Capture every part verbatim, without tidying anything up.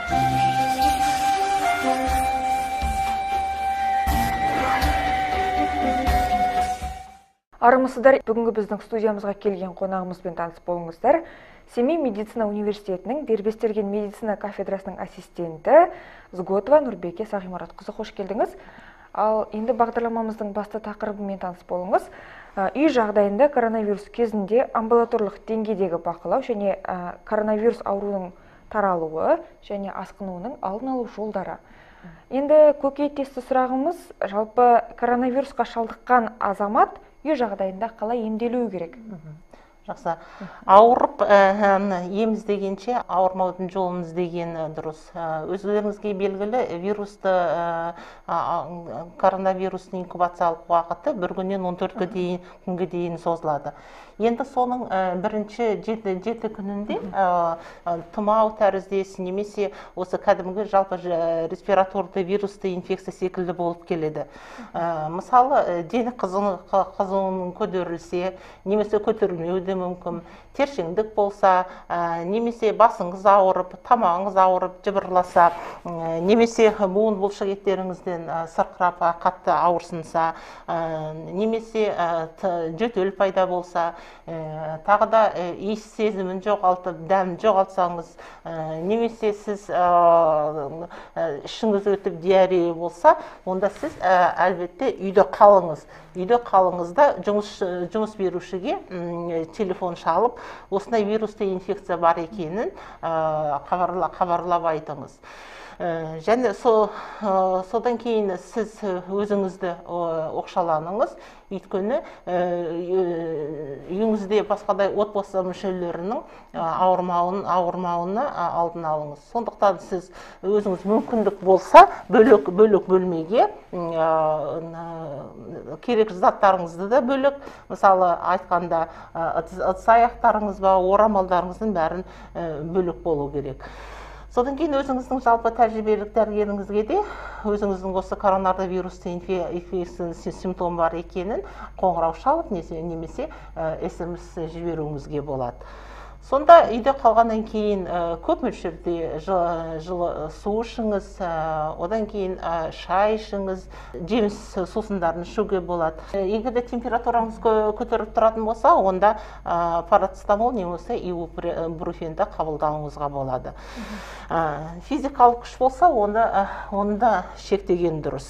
Армысыздар, бүгінгі біздің студиямызға келген қонағымызбен таныс болыңыздар. Семей медицина университетінің дербестелген медицина кафедрасының ассистенті Зготова Нұрбеке Сағимаратқызы, қош келдіңіз. Ал енді бағдарламамыздың басты тақырыбымен таныс болыңыз. Үй жағдайында коронавирус кезінде амбулаторлық деңгейдегі бақылау және коронавирус ауруының таралуы және асқынуының алдын алу жолдары. Енді көкейтесті сұрағымыз, жалпы коронавирусқа шалдыққан азамат үй жағдайында қалай емделуі керек? Жақсы. Ауырып ем іздегенше ауырмаудың жолын іздеген дұрыс. Өздеріңізге белгілі вирусты, коронавирустың инкубациялық уақыты бір күннен он төрт күнге дейін созылады. Енді соның бірінші жеті күнінде тұмау тәріздес немесе осы кәдімгі жалпы респираторды вирусты инфекция секілді болып келеді. Мысалы, дене қызуының көтерілсе, немесе көтерілмеуі де мүмкін, тершеңдік болса, немесе басыңыз ауырып, тамағыңыз ауырып, жыбырласа, немесе буын бұлшық еттеріңізден сырқырап қатты ауырсынса, немесе жөтел пайда болса, тағы да иіс сезімін жоғалтып, дәмін жоғалтсаңыз, немесе сіз ішіңіз өтіп диарея болса, онда сіз әлбетте үйде қалыңыз. Үйде қалыңызда жұмыс берушіге телефон шалып, осындай вирусты инфекция бар екенін хабарлап айтыңыз. Және содан кейін сіз өзіңізді оқшаланыңыз, өйткені үйіңізде басқадай отбасы мүшелерінің ауырмауына алдын алыңыз. Сондықтан сіз өзіңіз мүмкіндік болса, бөлек бөлмеге керек заттарыңызды да бөлек, мысалы айтқанда ыдыс аяқтарыңыз ба, орамалдарыңыздың бәрін бөлек болу керек. Содан кейін өзіңіздің жалпы тәжірибелік дәрігеріңізге де өзіңіздің осы коронавирусты инфекцияның симптомы бар екенін қоңырау шалып немесе смс жіберуіңізге болады. Сонда үйде қалғаннан кейін көп мөлшерде жылы су ішіңіз, одан кейін шай ішіңіз, жеміс сусындарын ішуге болады. Егер де температураңыз көтеріліп тұратын болса, онда парацетамол немесе ибупрофенді қабылдауыңызға болады. Физикалық күш болса, оны да шектеген дұрыс.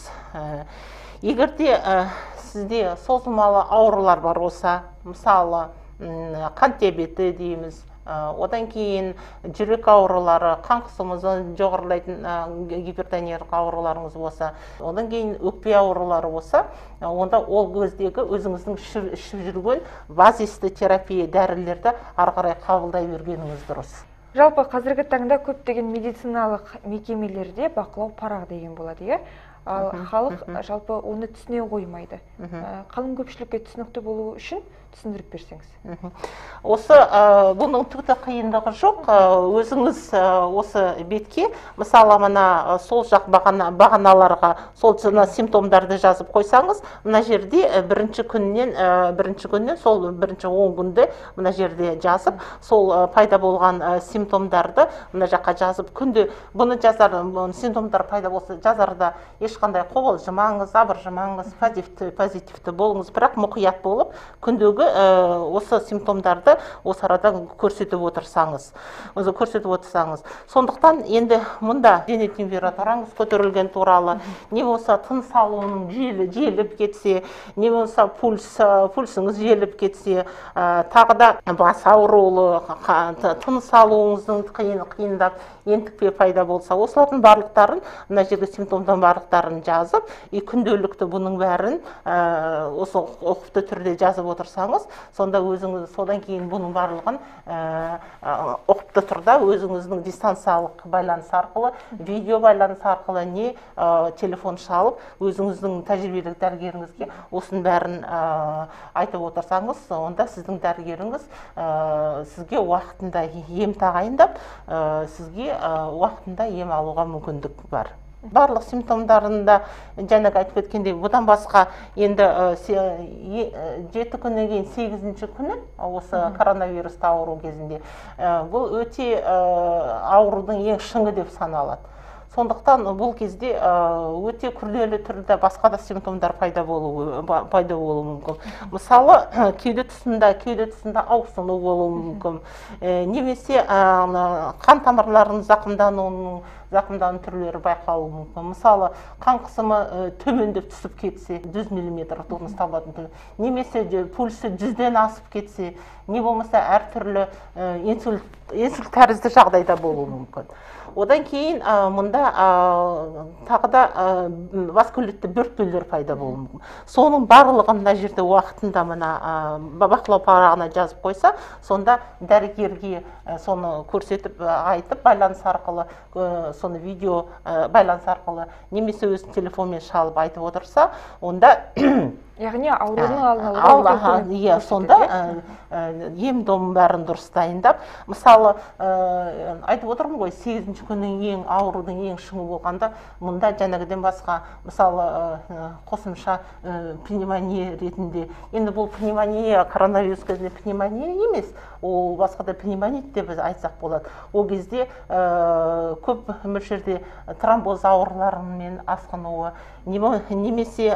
Егер де сізде созылмалы аурулар бар болса, мысалы қант диабеті дейміз, одан кейін жүрек аурулары, қан қысымыңызды жоғарылайтын гипертониялық ауруларыңыз болса, одан кейін өкпе аурулары болса, онда ол кездегі өзіңіздің ішіп жүрген базисті терапия дәрілерді ары қарай қабылдай бергеніңіз дұрыс. Жалпы қазіргі таңда көптеген медициналық мекемелерде бақылау парақ деген болады, ал халық жалпы оны түсіне қоймайды. Қалың көпшілікке түсінікті болу үшін түсіндіріп берсеңіз. Осы бұның түкті қиындығы жоқ. Өзіңіз осы бетке, мысалы, мына сол жақ бағаналарға сол симптомдарды жазып қойсаңыз, мына жерде бірінші күннен, бірінші күннен, сол бірінші он күнде мына жерде жазып, сол пайда болған симптомдарды мына жаққа жазып, күнде бұны жазар, симптомдар пайда болса жазарда ешқандай қобалжымаңыз, абыржымаңыз, позитивті болыңыз, бірақ мұқият болып, күндегі осы симптомдарды осы арадан көрсетіп отырсаңыз, өзі көрсетіп отырсаңыз. Сондықтан енді мұнда дене температураңыз көтерілген туралы, не болса тыныс алуының желіп кетсе, не болса пульсіңіз желіп кетсе, тағы да бас ауруы, тыныс алуыңыздың қиындап, ентікпе пайда болса, осылардың барлықтарын, мына жерде симптомдан барлықтарын жазып, күнделікті бұның бәрін осы ұқыпты түрде жазып отырсаңыз, сонда өзіңіз содан кейін бұның барлығын ұқыпты тұрда өзіңіздің дистанциялық байланыс арқылы, видео байланыс арқылы не телефон шалып, өзіңіздің тәжірибелік дәрігеріңізге осының бәрін айтып отырсаңыз, онда сіздің дәрігеріңіз сізге уақытында ем тағайындап, сізге уақытында ем алуға мүмкіндік бар. барлық симптомдарында жаңағы айтып кеткендей, бұдан басқа енді жеті күннен кейін сегізінші күні осы коронавирусты ауру кезінде бұл өте аурудың ең шыңы деп саналады. Сондықтан бұл кезде өте күрделі түрде басқа да симптомдар пайда болуы пайда болуы мүмкін. Мысалы, кеуде тұсында, кеуде тұсында ауырсыну болуы мүмкін. Немесе қан тамырларының зақымдануының зақымдану түрлері байқалуы мүмкін. Мысалы, қан қысымы төмендеп түсіп кетсе, жүз миллиметр тонус табатын, немесе пульсы жүзден асып кетсе, не болмаса әртүрлі инсульт тәрізді жағдайда болуы мүмкін. Одан кейін мұнда тағы да васкулитті бөртпелер пайда болуы мүмкін. Соның барлығын мына жерде уақытында мына бақылау парағына жазып қойса, сонда дәрігерге соны көрсетіп айтып, байланыс арқылы, соны видео байланыс арқылы немесе өз телефонмен шалып айтып отырса, онда яғни аурудың алдын алуға иә, сонда ем-домын бәрін дұрыс дайындап, мысалы, айтып отырмын ғой, сегізінші күннің ең аурудың ең шыңы болғанда, мұнда жаңағыдан басқа, мысалы, қосымша пневмония ретінде, енді бұл пневмония, коронавирус кезінде пневмония емес, ол басқа да пневмонит деп айтсақ болады. Ол кезде көп мөлшерде тромбоз ауруларымен асқынуы, немесе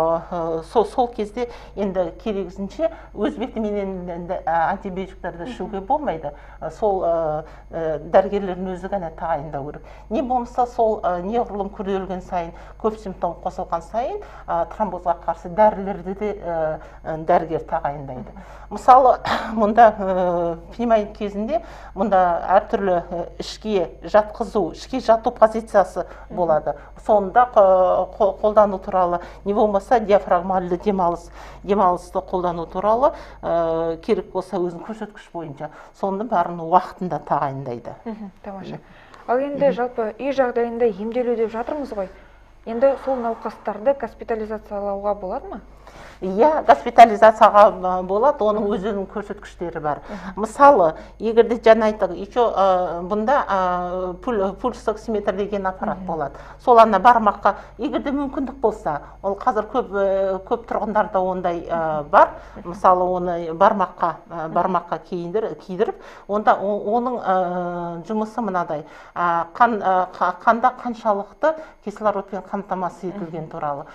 сол кезде енді керегісінше өз бетіменен антибиотиктерді ішуге болмайды. Сол дәрігерлердің өзі ғана тағайындау керек. Не болмаса сол неғұрлым күрделген сайын, көп симптом қосылған сайын тромбозға қарсы дәрілерді де дәрігер тағайындайды. Мысалы, мұнда пневмонит кезінде мұнда әртүрлі ішке жатқызу, ішке жату позициясы болады. Сонда қолдану туралы, не болмаса диафрагмальды демалыс, демалысты қолдану туралы керек болса өзінің көрсеткіш бойынша, соны бәрін уақытында тағайындайды. Тамаша. Ал енді жалпы үй жағдайында емделу деп жатырмыз ғой. Енді сол науқастарды госпитализациялауға болады ма? Иә, госпитализацияға болады, оның өзінің көрсеткіштері бар. Мысалы, егерде жаңа айттық, еще бұнда пульсоксиметр деген аппарат болады. Сол ана бармаққа, егерде мүмкіндік болса, ол қазір көп тұрғындарда ондай бар. Мысалы, оны бармаққа бармаққа киіндіріп, онда оның жұмысы мынадай. Қанда қаншалықты кислородпен қамтамасыз етілген туралы.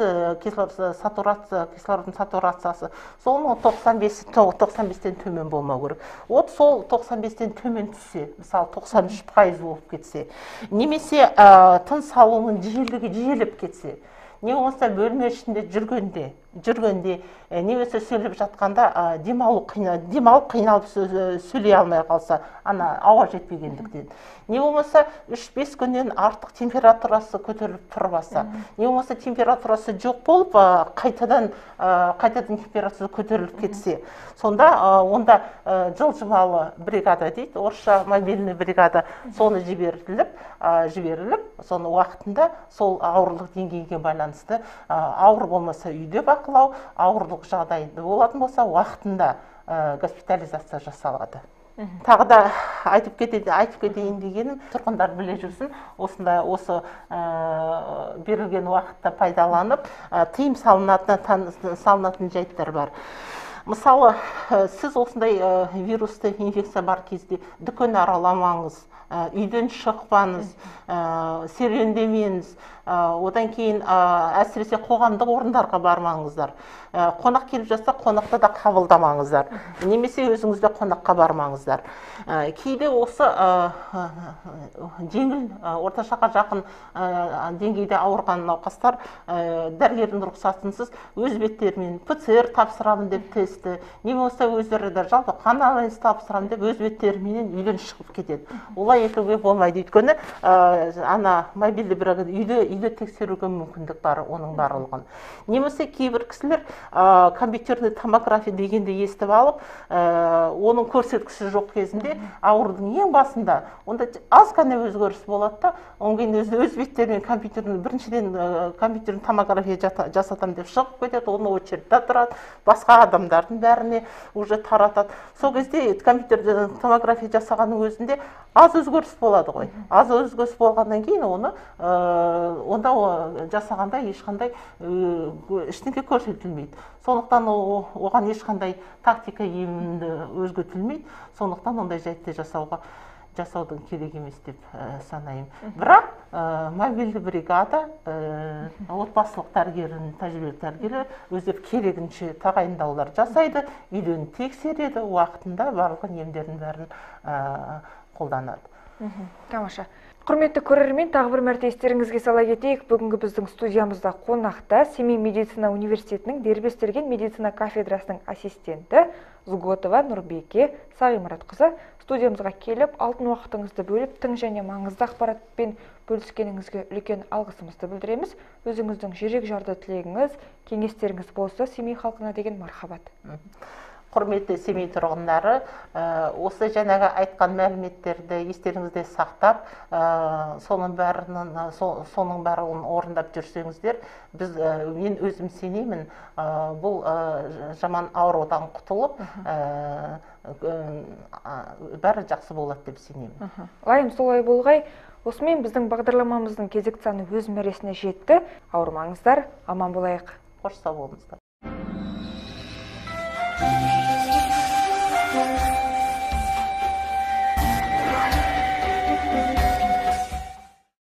Сатурация кислородтың сатурациясы соның тоқсан бестен төмен болмау керек. От сол тоқсан бестен төмен түссе, мысалы тоқсан үш пайыз болып кетсе, немесе тыныс алуының жиілігі жиілеп кетсе, не болмаса бөлме ішінде жүргенде, жүргенде немесе сөйлеп жатқанда демалып қиналып сөйлей алмай қалса, ана ауа жетпегендіктен. Не болмаса үш бес күннен артық температурасы көтеріліп тұрбаса, не болмаса температурасы жоқ болып, қайтадан қайтадан температурасы көтеріліп кетсе, сонда онда жылжымалы бригада дейді, орысша мобильный бригада, соны жіберіліп, жіберіліп, соны уақытында сол ауырлық деңгейге байланысты, ауыр болмаса үйде бақылау, ауырлық жағдайда болатын болса, уақытында госпитализация жасалады. Тағы да айтып кетейін дегенім, тұрғындар біле жүрсін, осындай осы берілген уақытта пайдаланып, тыйым салынатын жайттар бар. Мысалы, сіз осындай вирусты инфекция бар кезде дүкен араламаңыз, үйден шықпаңыз, серуендемеңіз, одан кейін әсіресе қоғамдық орындарға бармаңыздар. Қонақ келіп жатса, қонақты да қабылдамаңыздар. Немесе өзіңізде қонаққа бармаңыздар. Кейде осы жеңіл, орташаға жақын деңгейде ауырған науқастар дәрігердің рұқсатынсыз өз беттерімен ПЦР тапсырамын деп тесті, не болса өздері де жалпы қан анализі тапсырамын деп өз беттерімен үйден шығып кетеді. Олай етуге болмайды, өйткені ана мобильді бригада үйде тексеруге мүмкіндік бар оның барлығын. Немесе кейбір кісілер компьютерный томография дегенде естіп алып, оның көрсеткіші жоқ кезінде аурудың ең басында онда аз ғана өзгеріс болады да, онан кейін өз беттерімен компьютерный біріншіден компьютерный томография жасатам деп шығып кетеді, оны очередьте тұрады, басқа адамдар балалардың бәріне уже таратады. Сол кезде компьютерден томография жасағанның өзінде аз өзгеріс болады ғой. Аз өзгеріс болғаннан кейін оны онда жасағанда ешқандай ештеңе көрсетілмейді. Сондықтан оған ешқандай тактика емді өзгертілмейді. Сондықтан ондай жайтты жасауға жасаудың керек емес деп санаймын. Бірақ мобильді бригада, отбасылық дәрігерінің тәжірибелі дәрігері өздері керегінше тағайындаулар жасайды, үйлерін тексереді, уақытында барлық емдердің бәрін қолданады. Тамаша. Құрметті көрермен, тағы бір мәрте естеріңізге сала кетейік, бүгінгі біздің студиямызда қонақта Семей медицина университетінің дербестелген медицина кафедрасының ассистенті Зготова Нұрбеке Сағимұратқызы студиямызға келіп, алтын уақытыңызды бөліп, тың және маңызды ақпаратпен бөліскеніңізге үлкен алғысымызды білдіреміз. Өзіңіздің жүрек жарды тілегіңіз, кеңестеріңіз болса, Семей халқына деген мархабат. Құрметті Семей тұрғындары, осы жаңағы айтқан мәліметтерді естеріңізде сақтап, соның бәрін соның бәрін орындап жүрсеңіздер, біз мен өзім сенемін, бұл жаман аурудан құтылып, бәрі жақсы болады деп сенемін. Лайым солай болғай. Осымен біздің бағдарламамыздың кезекті саны өз мәресіне жетті. Ауырмаңыздар, аман болайық. Қош сау болыңыздар.